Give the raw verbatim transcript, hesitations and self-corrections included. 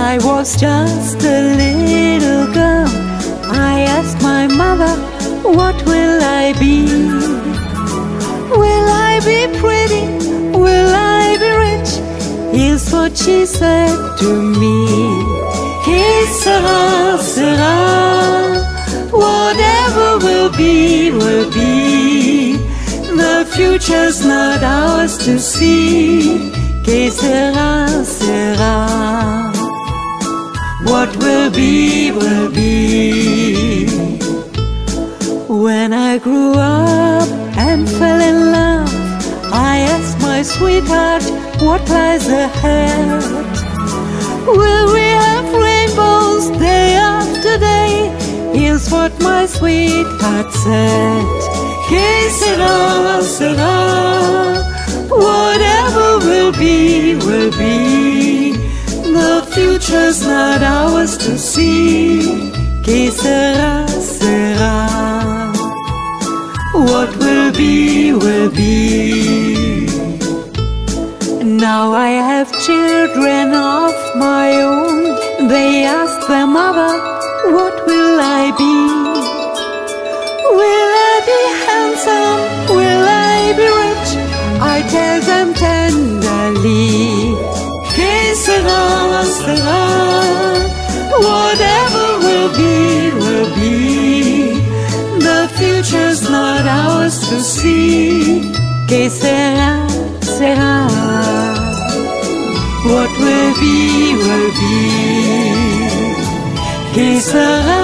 I was just a little girl, I asked my mother, what will I be? Will I be pretty? Will I be rich? Here's what she said to me. Que sera, sera, whatever will be, will be. The future's not ours to see. Que sera, sera, what will be, will be. When I grew up and fell in love, I asked my sweetheart, what lies ahead? Will we have rainbows day after day? Here's what my sweetheart said. Que sera, sera, whatever will be, will be. The future's not ours to see. Que sera, sera, what will be, will be. Now I have children of my own. They ask their mother, what will I be? Will I be handsome? Will I be rich? I tell them tenderly. Que sera, sera, whatever will be, will be. The future's not ours to see. Que sera, sera, what will be, will be. Que sera,